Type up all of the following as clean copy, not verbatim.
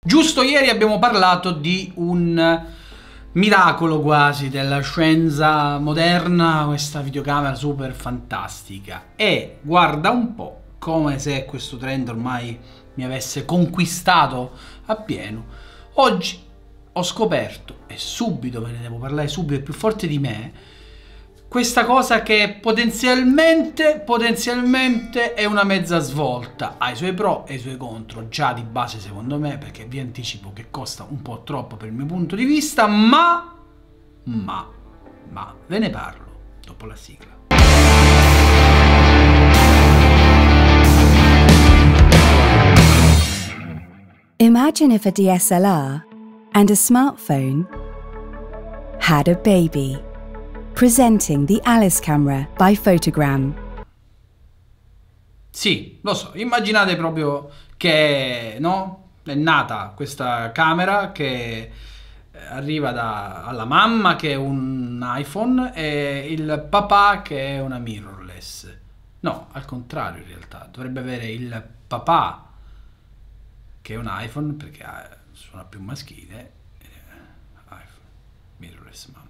Giusto ieri abbiamo parlato di un miracolo quasi della scienza moderna, questa videocamera super fantastica, e guarda un po', come se questo trend ormai mi avesse conquistato appieno. Oggi ho scoperto, e subito ve ne devo parlare, subito, è più forte di me, questa cosa che potenzialmente è una mezza svolta. Ha i suoi pro e i suoi contro, già di base secondo me, perché vi anticipo che costa un po' troppo per il mio punto di vista, ma ve ne parlo dopo la sigla. Imagine if a DSLR and a smartphone had a baby. Presenting the Alice camera by Photogram. Sì, lo so, immaginate proprio che, no? È nata questa camera che arriva alla mamma che è un iPhone e il papà che è una mirrorless. No, al contrario in realtà, dovrebbe avere il papà che è un iPhone perché suona più maschile, iPhone, mirrorless mamma.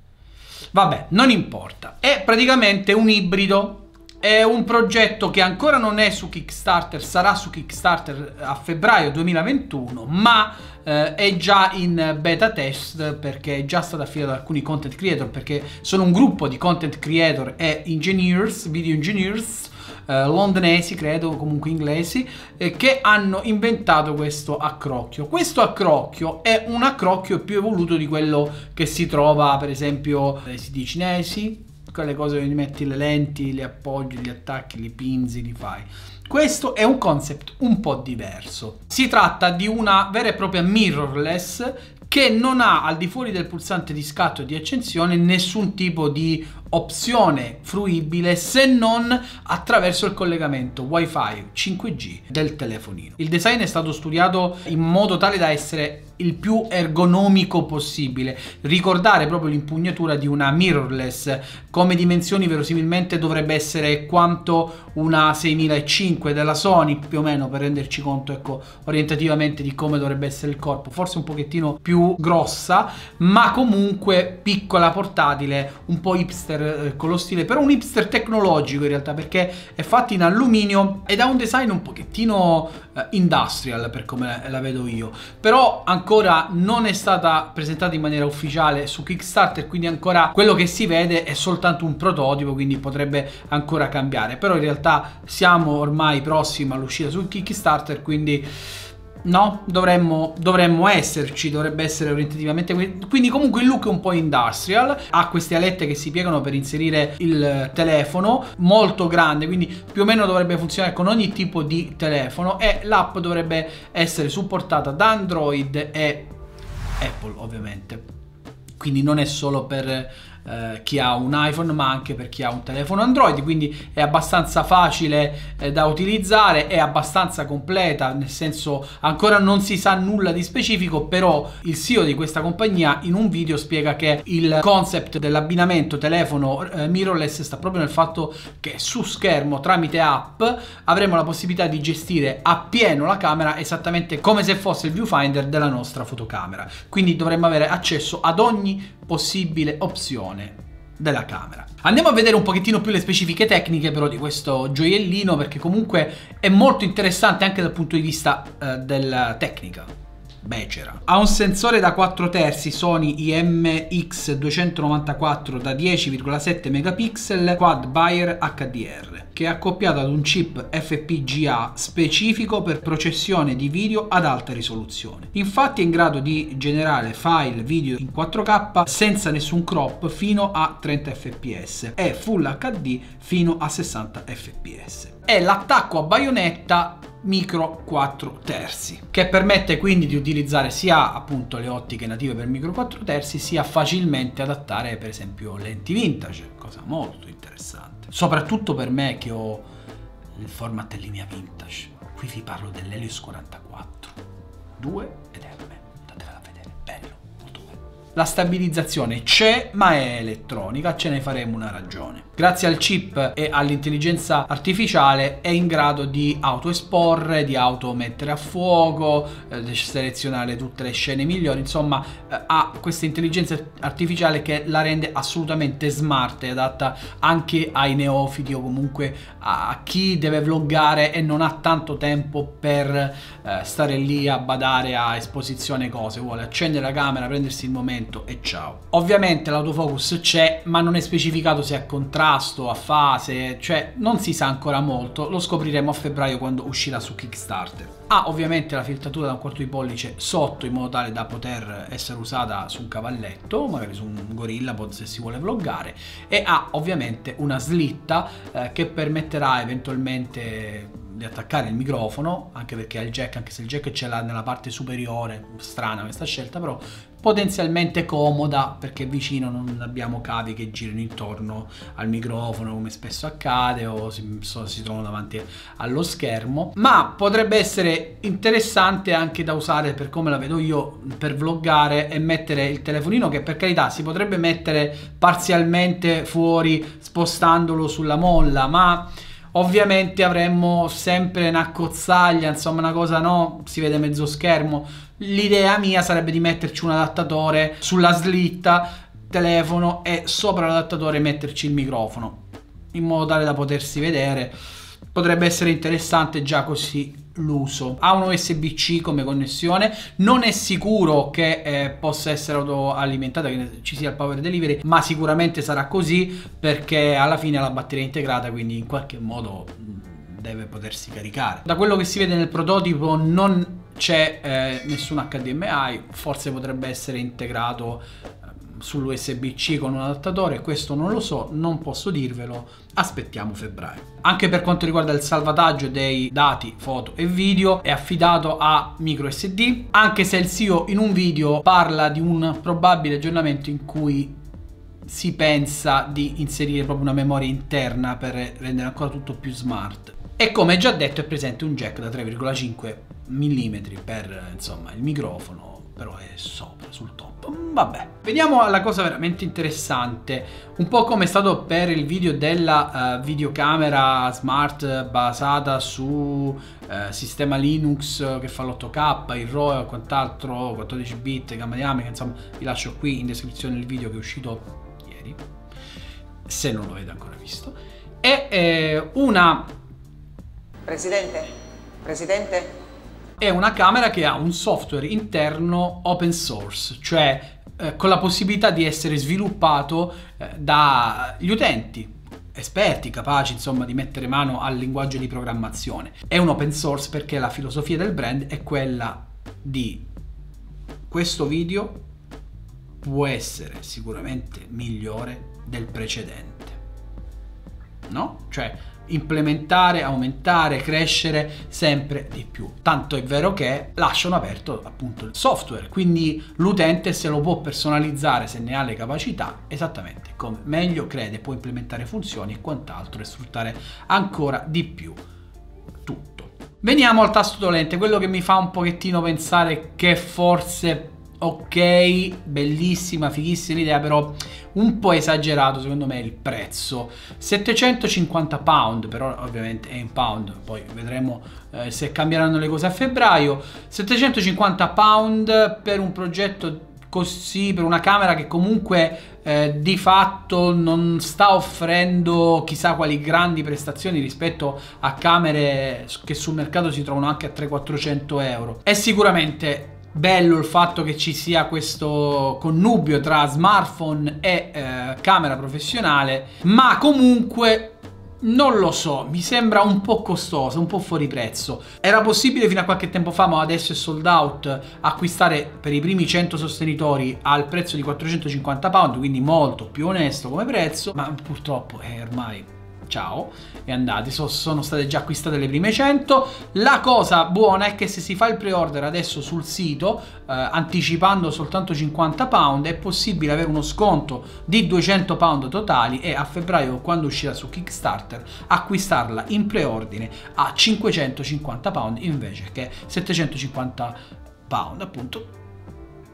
Vabbè, non importa, è praticamente un ibrido, è un progetto che ancora non è su Kickstarter, sarà su Kickstarter a febbraio 2021, ma è già in beta test perché è già stato affidato ad alcuni content creator, perché sono un gruppo di content creator e engineers, video engineers, londonesi, credo, comunque inglesi, che hanno inventato questo accrocchio. Questo accrocchio è un accrocchio più evoluto di quello che si trova per esempio nei siti cinesi, quelle cose dove metti le lenti, li appoggi, li attacchi, li pinzi, li fai. Questo è un concept un po' diverso. Si tratta di una vera e propria mirrorless che non ha, al di fuori del pulsante di scatto e di accensione, nessun tipo di opzione fruibile se non attraverso il collegamento Wi-Fi 5G del telefonino. Il design è stato studiato in modo tale da essere il più ergonomico possibile, ricordare proprio l'impugnatura di una mirrorless. Come dimensioni verosimilmente dovrebbe essere quanto una 6005 della Sony, più o meno, per renderci conto, ecco, orientativamente di come dovrebbe essere il corpo, forse un pochettino più grossa, ma comunque piccola, portatile, un po' hipster con lo stile, però un hipster tecnologico in realtà, perché è fatta in alluminio ed ha un design un pochettino industrial per come la vedo io, però ancora non è stata presentata in maniera ufficiale su Kickstarter, quindi ancora quello che si vede è soltanto un prototipo, quindi potrebbe ancora cambiare, però in realtà siamo ormai prossimi all'uscita su Kickstarter, quindi no, dovremmo esserci, dovrebbe essere orientativamente, quindi comunque il look è un po' industrial, ha queste alette che si piegano per inserire il telefono, molto grande, quindi più o meno dovrebbe funzionare con ogni tipo di telefono, e l'app dovrebbe essere supportata da Android e Apple ovviamente, quindi non è solo per chi ha un iPhone ma anche per chi ha un telefono Android, quindi è abbastanza facile da utilizzare, è abbastanza completa, nel senso ancora non si sa nulla di specifico, però il CEO di questa compagnia in un video spiega che il concept dell'abbinamento telefono mirrorless sta proprio nel fatto che su schermo tramite app avremo la possibilità di gestire appieno la camera esattamente come se fosse il viewfinder della nostra fotocamera, quindi dovremmo avere accesso ad ogni possibile opzione della camera. Andiamo a vedere un pochettino più le specifiche tecniche però di questo gioiellino, perché comunque è molto interessante anche dal punto di vista della tecnica becera. Ha un sensore da 4 terzi Sony IMX294 da 10,7 megapixel quad Bayer HDR, che è accoppiato ad un chip FPGA specifico per processione di video ad alta risoluzione. Infatti è in grado di generare file video in 4K senza nessun crop fino a 30 fps e Full HD fino a 60 fps. È l'attacco a baionetta micro 4 terzi, che permette quindi di utilizzare sia appunto le ottiche native per micro 4 terzi, sia facilmente adattare per esempio lenti vintage, cosa molto interessante, soprattutto per me che ho il format in linea vintage. Qui vi parlo dell'Helios 44 2 ed M, andatevela a vedere, bello, molto bello. la stabilizzazione c'è, ma è elettronica, ce ne faremo una ragione. Grazie al chip e all'intelligenza artificiale è in grado di autoesporre, di automettere a fuoco, selezionare tutte le scene migliori, insomma ha questa intelligenza artificiale che la rende assolutamente smart e adatta anche ai neofiti o comunque a chi deve vloggare e non ha tanto tempo per stare lì a badare a esposizione cose, vuole accendere la camera, prendersi il momento e ciao. Ovviamente l'autofocus c'è, ma non è specificato se è a contrasto, a fase, cioè non si sa ancora molto, lo scopriremo a febbraio quando uscirà su Kickstarter. Ha ovviamente la filtratura da 1/4 di pollice sotto in modo tale da poter essere usata su un cavalletto, magari su un gorillapod se si vuole vloggare, e ha ovviamente una slitta che permetterà eventualmente di attaccare il microfono, anche perché ha il jack, anche se il jack ce l'ha nella parte superiore, strana questa scelta, però potenzialmente comoda perché vicino non abbiamo cavi che girano intorno al microfono come spesso accade o si trovano davanti allo schermo, ma potrebbe essere interessante anche da usare, per come la vedo io, per vloggare e mettere il telefonino, che per carità si potrebbe mettere parzialmente fuori spostandolo sulla molla, ma ovviamente avremmo sempre una cozzaglia, insomma una cosa, no? Si vede mezzo schermo. L'idea mia sarebbe di metterci un adattatore sulla slitta telefono e sopra l'adattatore metterci il microfono in modo tale da potersi vedere. Potrebbe essere interessante già così l'uso. Ha un USB-C come connessione, non è sicuro che possa essere autoalimentata, che ci sia il power delivery, ma sicuramente sarà così perché alla fine ha la batteria integrata, quindi in qualche modo deve potersi caricare. Da quello che si vede nel prototipo non c'è nessun HDMI, forse potrebbe essere integrato sull'USB-C con un adattatore, questo non lo so, non posso dirvelo, aspettiamo febbraio. Anche per quanto riguarda il salvataggio dei dati foto e video è affidato a microSD, anche se il CEO in un video parla di un probabile aggiornamento in cui si pensa di inserire proprio una memoria interna per rendere ancora tutto più smart. E come già detto è presente un jack da 3,5 mm per insomma il microfono, però è sopra, sul top. Vabbè, veniamo alla cosa veramente interessante, un po' come è stato per il video della videocamera smart basata su sistema Linux che fa l'8K, il RAW e quant'altro, 14 bit, gamma dinamica, insomma vi lascio qui in descrizione il video che è uscito ieri, se non lo avete ancora visto. E una... Presidente? È una camera che ha un software interno open source, cioè con la possibilità di essere sviluppato dagli utenti esperti, capaci insomma di mettere mano al linguaggio di programmazione. È un open source perché la filosofia del brand è quella di questo video può essere sicuramente migliore del precedente, no? Cioè implementare, aumentare, crescere sempre di più. Tanto è vero che lasciano aperto appunto il software, quindi l'utente se lo può personalizzare se ne ha le capacità, esattamente come meglio crede, può implementare funzioni e quant'altro e sfruttare ancora di più tutto. Veniamo al tasto dolente, quello che mi fa un pochettino pensare che forse ok, bellissima, fighissima idea, però un po' esagerato secondo me il prezzo. 750 pound, però ovviamente è in pound, poi vedremo se cambieranno le cose a febbraio. 750 pound per un progetto così, per una camera che comunque di fatto non sta offrendo chissà quali grandi prestazioni rispetto a camere che sul mercato si trovano anche a 300-400 euro. È sicuramente bello il fatto che ci sia questo connubio tra smartphone e camera professionale, ma comunque non lo so, mi sembra un po' costoso, un po' fuori prezzo. Era possibile fino a qualche tempo fa, ma adesso è sold out, acquistare per i primi 100 sostenitori al prezzo di 450 pound, quindi molto più onesto come prezzo, ma purtroppo ormai ciao, è andati, sono state già acquistate le prime 100. La cosa buona è che se si fa il pre-order adesso sul sito anticipando soltanto 50 pound è possibile avere uno sconto di 200 pound totali e a febbraio, quando uscirà su Kickstarter, acquistarla in preordine a 550 pound invece che 750 pound appunto.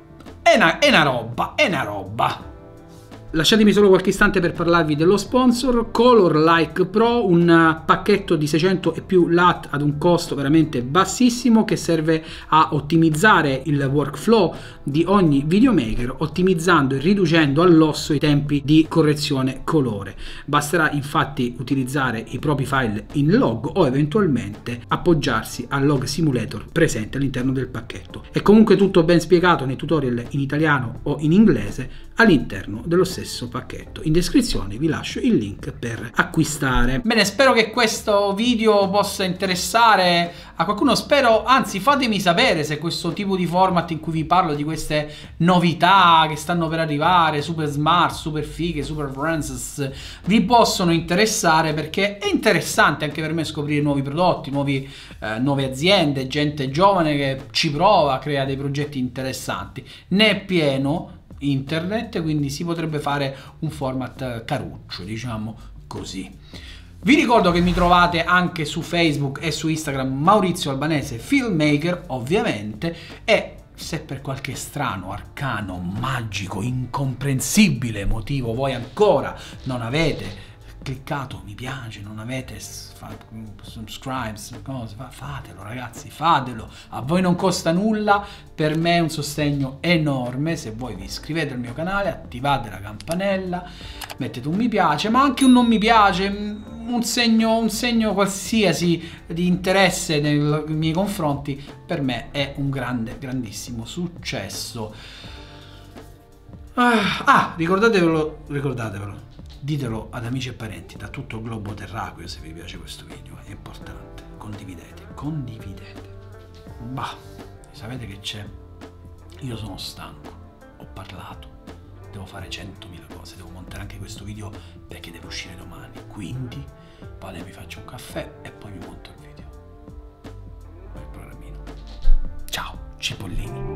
è una roba. Lasciatemi solo qualche istante per parlarvi dello sponsor. Color Like Pro, un pacchetto di 600 e più LUT ad un costo veramente bassissimo che serve a ottimizzare il workflow di ogni videomaker, ottimizzando e riducendo all'osso i tempi di correzione colore. Basterà infatti utilizzare i propri file in log o eventualmente appoggiarsi al log simulator presente all'interno del pacchetto. È comunque tutto ben spiegato nei tutorial in italiano o in inglese all'interno dello stesso pacchetto. In descrizione vi lascio il link per acquistare. Bene, spero che questo video possa interessare a qualcuno, spero, anzi fatemi sapere se questo tipo di format in cui vi parlo di queste novità che stanno per arrivare, super smart, super fighe, super Francis, vi possono interessare, perché è interessante anche per me scoprire nuovi prodotti, nuove aziende, gente giovane che ci prova, crea dei progetti interessanti. Ne è pieno internet, quindi si potrebbe fare un format caruccio, diciamo così. Vi ricordo che mi trovate anche su Facebook e su Instagram, Maurizio Albanese Filmmaker ovviamente, e se per qualche strano, arcano, magico, incomprensibile motivo voi ancora non avete cliccato mi piace, non avete subscribe, fatelo ragazzi, fatelo, a voi non costa nulla, per me è un sostegno enorme. Se voi vi iscrivete al mio canale, attivate la campanella, mettete un mi piace, ma anche un non mi piace, un segno qualsiasi di interesse nei miei confronti, per me è un grandissimo successo. Ricordatevelo, ditelo ad amici e parenti da tutto il globo terracqueo se vi piace questo video, è importante. Condividete. Bah, sapete che c'è? Io sono stanco, ho parlato, devo fare 100.000 cose, devo montare anche questo video perché deve uscire domani, quindi vado e mi faccio un caffè e poi vi monto il video, il programmino. Ciao, cipollini.